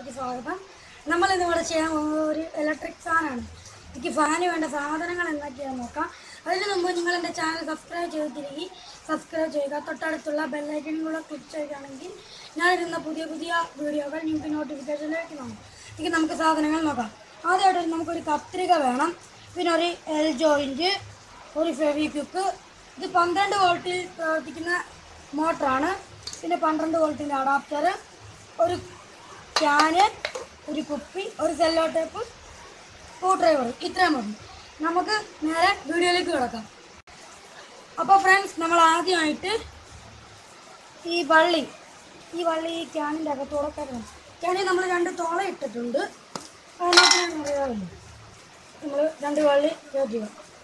ചാനലിലേക്ക് സ്വാഗതം. നമ്മൾ ഇന്നിവിടെ ചെയ്യാൻ ഒരു ഇലക്ട്രിക് ഫാനാണ്. എനിക്ക് ഫാന് വേണ്ട സാധനങ്ങൾ എന്തൊക്കെയാണെന്ന് നോക്കാം. അതിന് മുമ്പ് നിങ്ങൾ എൻ്റെ ചാനൽ സബ്സ്ക്രൈബ് ചെയ്തിരിക്കും, സബ്സ്ക്രൈബ് ചെയ്യുക. തൊട്ടടുത്തുള്ള ബെല്ലൈക്കനും കൂടെ ക്ലിക്ക് ചെയ്യുകയാണെങ്കിൽ ഞാനിരുന്ന പുതിയ പുതിയ വീഡിയോകൾ നിങ്ങൾക്ക് നോട്ടിഫിക്കേഷൻ ലഭിക്കുന്നതാണ്. എനിക്ക് നമുക്ക് സാധനങ്ങൾ നോക്കാം. ആദ്യമായിട്ട് നമുക്കൊരു കത്രിക വേണം, പിന്നെ ഒരു എൽ ജോയിൻറ്റ്, ഒരു ഫെവിക്വിക്ക്. ഇത് 12 വോൾട്ടിൽ പ്രവർത്തിക്കുന്ന മോട്ടറാണ്. പിന്നെ 12 വോൾട്ടിൻ്റെ അഡാപ്റ്റർ, ഒരു ക്യാന്, ഒരു കുപ്പി, ഒരു സെല്ലോ ടേപ്പ്, സ്ക്രൂ ഡ്രൈവർ. ഇത്രയും മതി. നമുക്ക് നേരെ വീഡിയോയിലേക്ക് കിടക്കാം. അപ്പോൾ ഫ്രണ്ട്സ്, നമ്മൾ ആദ്യമായിട്ട് ഈ വള്ളി ഈ ക്യാനിൻ്റെ അകത്തോടെ കയറണം. ക്യാനിൽ നമ്മൾ 2 തോള ഇട്ടിട്ടുണ്ട്. അതിനകത്ത് അറിയാമല്ലോ, നമ്മൾ 2 വള്ളി കയറ്റുക.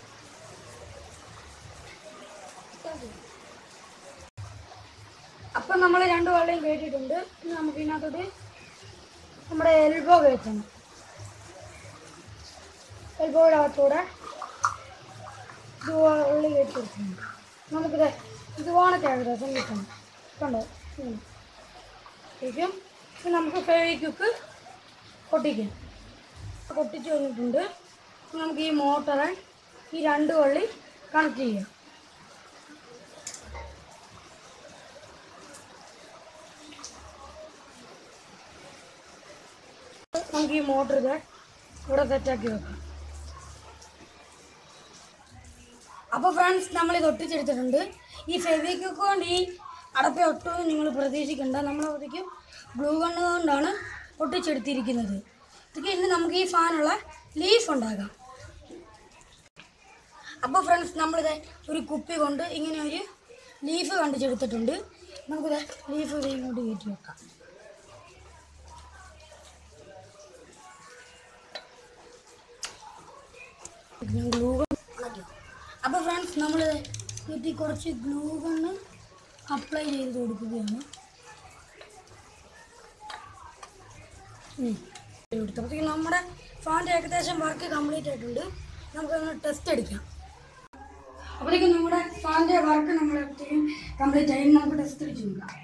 അപ്പം നമ്മൾ 2 വള്ളിയും കയറ്റിയിട്ടുണ്ട്. ഇനി നമുക്ക് ഇതിനകത്തോട്ട് നമ്മുടെ എൽബോ കയറ്റണം. എൽബോയുടെ അകത്തൂടെ ഉള്ളി കയറ്റി വെക്കണം. നമുക്കിത് ഇതുപോലൊക്കെ ഏകദേശം കിട്ടണം. കണ്ടോ? ശരിക്കും നമുക്ക് ഫെവിക്വിക്ക് പൊട്ടിക്കാം. പൊട്ടിച്ച് വന്നിട്ടുണ്ട്. നമുക്ക് ഈ മോട്ടറെ ഈ 2 വള്ളി കണക്ട് ചെയ്യാം. നമുക്ക് ഈ മോട്ടർ ഇവിടെ സെറ്റാക്കി വെക്കാം. അപ്പോൾ ഫ്രണ്ട്സ്, നമ്മളിത് ഒട്ടിച്ചെടുത്തിട്ടുണ്ട്. ഈ ഫെവിക്വിക്ക് കൊണ്ട് ഈ അടപ്പ ഒട്ടുമെന്ന് നിങ്ങൾ പ്രതീക്ഷിക്കേണ്ട. നമ്മളവിടേക്കും ഗ്ലൂ ഗണ്ണ് കൊണ്ടാണ് ഒട്ടിച്ചെടുത്തിരിക്കുന്നത്. ഇതൊക്കെ ഇനി നമുക്ക് ഈ ഫാനുള്ള ലീഫ് ഉണ്ടാക്കാം. അപ്പോൾ ഫ്രണ്ട്സ്, നമ്മളിത് ഒരു കുപ്പി കൊണ്ട് ഇങ്ങനെ ഒരു ലീഫ് കണ്ടിച്ചെടുത്തിട്ടുണ്ട്. നമുക്കിത് ലീഫ് ഇങ്ങോട്ട് കയറ്റി വെക്കാം. Glue gun. അപ്പോൾ ഫ്രണ്ട്സ്, നമ്മൾ ഇതിൽ കുറച്ച് ഗ്ലൂ ഗണ്ണ് അപ്ലൈ ചെയ്ത് കൊടുക്കുകയാണ്. എടുത്തപ്പോഴത്തേക്കും നമ്മുടെ ഫാൻ്റെ ഏകദേശം വർക്ക് കംപ്ലീറ്റ് ആയിട്ടുണ്ട്. നമുക്കൊന്ന് ടെസ്റ്റ് അടിക്കാം. അപ്പോഴേക്കും നമ്മുടെ ഫാൻ്റെ വർക്ക് നമ്മളെപ്പോഴത്തേക്കും കംപ്ലീറ്റ് ആയി. നമുക്ക് ടെസ്റ്റ് അടിച്ച് നോക്കാം.